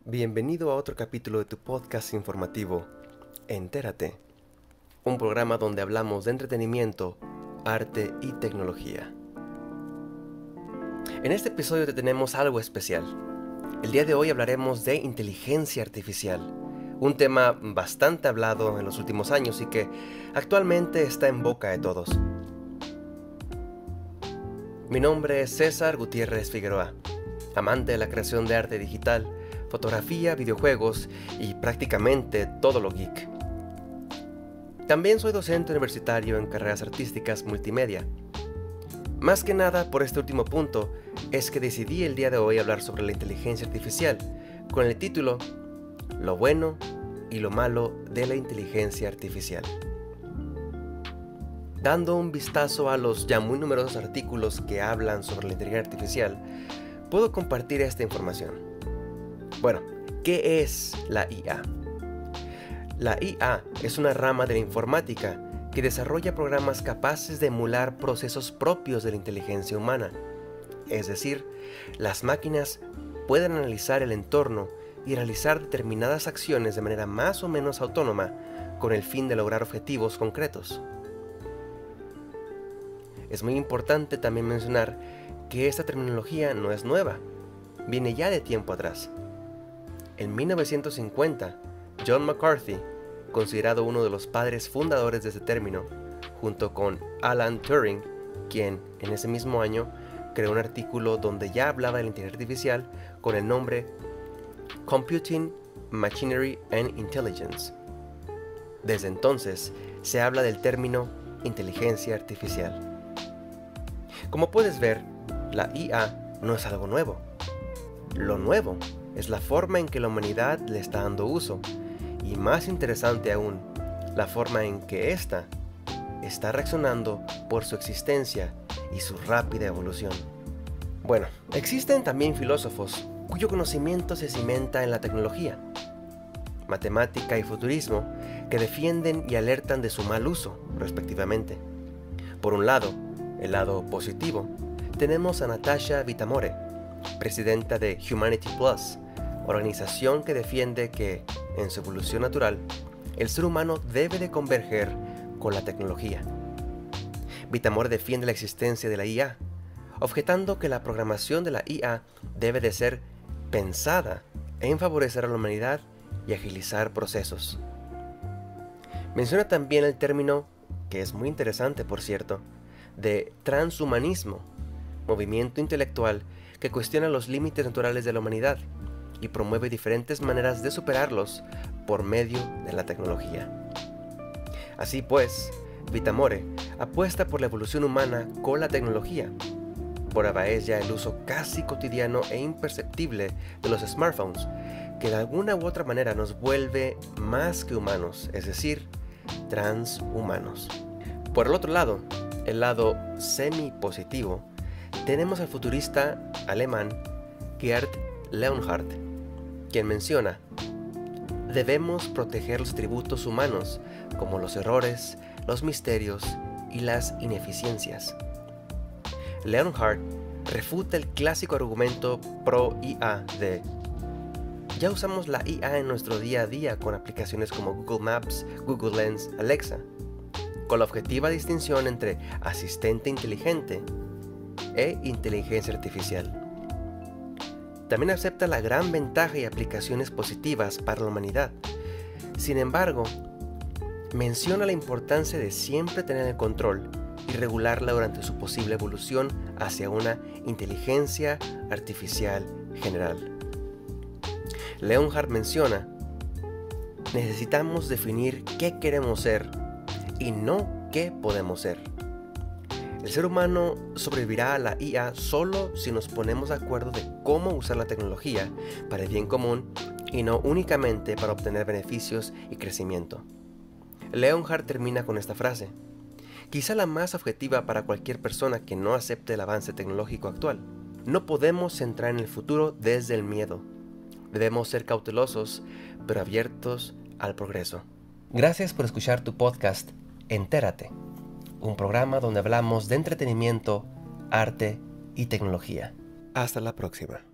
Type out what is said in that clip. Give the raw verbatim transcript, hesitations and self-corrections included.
Bienvenido a otro capítulo de tu podcast informativo, Entérate, un programa donde hablamos de entretenimiento, arte y tecnología. En este episodio te tenemos algo especial. El día de hoy hablaremos de inteligencia artificial, un tema bastante hablado en los últimos años y que actualmente está en boca de todos. Mi nombre es César Gutiérrez Figueroa, amante de la creación de arte digital, fotografía, videojuegos y prácticamente todo lo geek. También soy docente universitario en carreras artísticas multimedia. Más que nada por este último punto es que decidí el día de hoy hablar sobre la inteligencia artificial con el título Lo bueno y lo malo de la inteligencia artificial. Dando un vistazo a los ya muy numerosos artículos que hablan sobre la inteligencia artificial, puedo compartir esta información. Bueno, ¿qué es la I A? La I A es una rama de la informática que desarrolla programas capaces de emular procesos propios de la inteligencia humana. Es decir, las máquinas pueden analizar el entorno y realizar determinadas acciones de manera más o menos autónoma con el fin de lograr objetivos concretos. Es muy importante también mencionar que esta terminología no es nueva, viene ya de tiempo atrás. En mil novecientos cincuenta, John McCarthy, considerado uno de los padres fundadores de este término, junto con Alan Turing, quien en ese mismo año creó un artículo donde ya hablaba de la inteligencia artificial con el nombre Computing, Machinery and Intelligence. Desde entonces se habla del término inteligencia artificial. Como puedes ver, la I A no es algo nuevo. Lo nuevo es la forma en que la humanidad le está dando uso, y más interesante aún, la forma en que ésta está reaccionando por su existencia y su rápida evolución. Bueno, existen también filósofos cuyo conocimiento se cimenta en la tecnología, matemática y futurismo que defienden y alertan de su mal uso, respectivamente. Por un lado, el lado positivo, tenemos a Natasha Vitamore, presidenta de Humanity Plus, organización que defiende que, en su evolución natural, el ser humano debe de converger con la tecnología. Vitamore defiende la existencia de la I A, objetando que la programación de la I A debe de ser pensada en favorecer a la humanidad y agilizar procesos. Menciona también el término, que es muy interesante por cierto, de transhumanismo, movimiento intelectual que cuestiona los límites naturales de la humanidad y promueve diferentes maneras de superarlos por medio de la tecnología. Así pues, Vitamore apuesta por la evolución humana con la tecnología. Prueba es ya el uso casi cotidiano e imperceptible de los smartphones, que de alguna u otra manera nos vuelve más que humanos, es decir, transhumanos. Por el otro lado, el lado semi-positivo, tenemos al futurista alemán Gerd Leonhard, quien menciona: debemos proteger los atributos humanos como los errores, los misterios y las ineficiencias. Leonhard refuta el clásico argumento pro I A de ya usamos la I A en nuestro día a día con aplicaciones como Google Maps, Google Lens, Alexa, con la objetiva distinción entre asistente inteligente e inteligencia artificial. También acepta la gran ventaja y aplicaciones positivas para la humanidad. Sin embargo, menciona la importancia de siempre tener el control y regularla durante su posible evolución hacia una inteligencia artificial general. Leonhard menciona: necesitamos definir qué queremos ser y no qué podemos ser. El ser humano sobrevivirá a la I A solo si nos ponemos de acuerdo de cómo usar la tecnología para el bien común y no únicamente para obtener beneficios y crecimiento. Leonhard termina con esta frase, quizá la más objetiva para cualquier persona que no acepte el avance tecnológico actual. No podemos centrar en el futuro desde el miedo. Debemos ser cautelosos, pero abiertos al progreso. Gracias por escuchar tu podcast, Entérate, un programa donde hablamos de entretenimiento, arte y tecnología. Hasta la próxima.